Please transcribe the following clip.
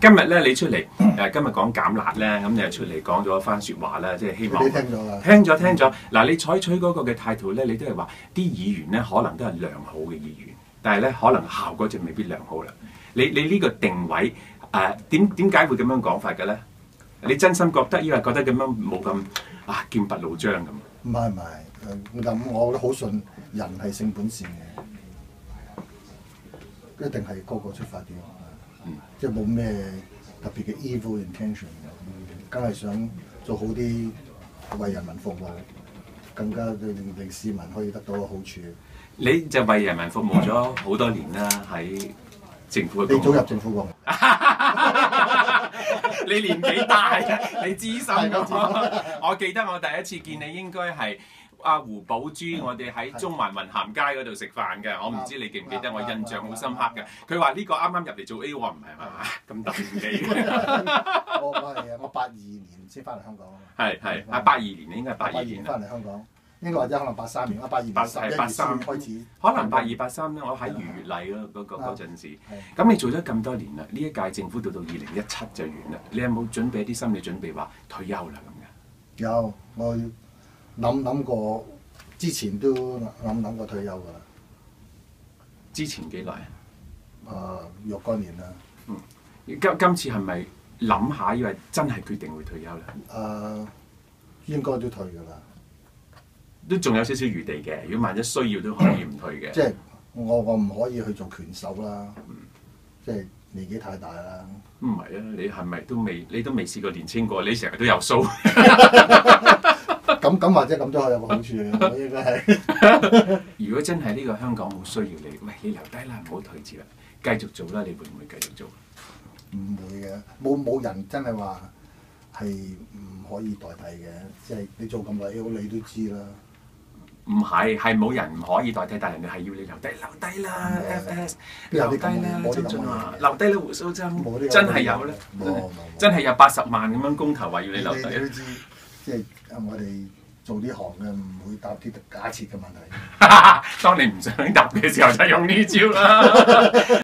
今日咧你出嚟今日講減辣咧，咁你又出嚟講咗一番説話啦，即係希望你聽咗啦， 聽咗。嗱，你採取嗰個嘅態度咧，你都係話啲議員咧可能都係良好嘅議員，但係咧可能效果就未必良好啦。你呢個定位點解會咁樣講法嘅咧？你真心覺得，抑或覺得咁樣冇咁劍拔弩張咁？ 唔係，咁我都好信人係性本善嘅，一定係個出發點，即係冇咩特別嘅 evil intention 嘅，梗係想做好啲為人民服務，更加令市民可以得到好處。 你就為人民服務咗好多年啦，喺政府嘅。 你早入政府工。 你年紀大，你資深我記得我第一次見你應該係胡寶珠，我哋喺中環雲咸街嗰度食飯嘅。我唔知你記唔記得，我印象好深刻嘅。佢話呢個啱啱入嚟做 A， 我話唔係嘛，咁大年紀。 我82年先翻嚟香港。 係82年，應該係82年翻嚟香港。應該或者可能83年，82年 83 開始， 可能82、83咧。我喺愉悅麗嗰陣時，咁你做咗咁多年啦，呢一屆政府到2017就完啦。你有冇準備啲心理準備話退休啦咁嘅？ 有，我諗過，之前都諗過退休噶啦。 之前幾耐若干年啦。 今次係咪諗下，以為真係決定會退休咧？ 應該都退噶啦。 都仲有少少餘地嘅，如果萬一需要都可以唔退嘅。 即係我唔可以去做拳手啦，即係年紀太大啦。 唔係啊，你係咪你都未試過年青過？你成日都有須。 咁或者咁都係有個好處嘅，應該係。 如果真係呢個香港好需要你，喂，你留低啦，唔好退節啦，繼續做啦，你會唔會繼續做？ 唔會嘅，冇人真係話係唔可以代替嘅，即係你做咁耐，你都知啦。 唔係冇人唔可以代替，但係人哋係要你留低啦 ，FS 留低啦，曾俊華留低啦，胡鬚曾真係有咧，真係有80萬咁樣公投話要你留低。 你都知，即係我哋做呢行嘅唔會答啲假設嘅問題。 當你唔想答嘅時候，就用呢招啦。